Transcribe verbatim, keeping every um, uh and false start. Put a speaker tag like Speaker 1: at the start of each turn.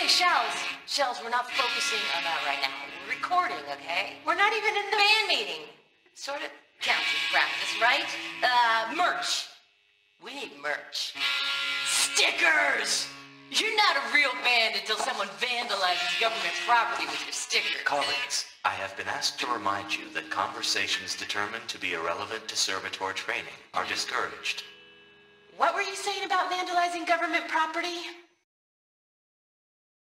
Speaker 1: Hey, Shells. Shells, we're not focusing on that right now. We're recording, okay? We're not even in the band meeting. Sort of counts as practice, right? Uh, merch. We need merch. Stickers! You're not a real band until someone vandalizes government property with your sticker.
Speaker 2: Colleagues, I have been asked to remind you that conversations determined to be irrelevant to servitor training are discouraged.
Speaker 1: What were you saying about vandalizing government property?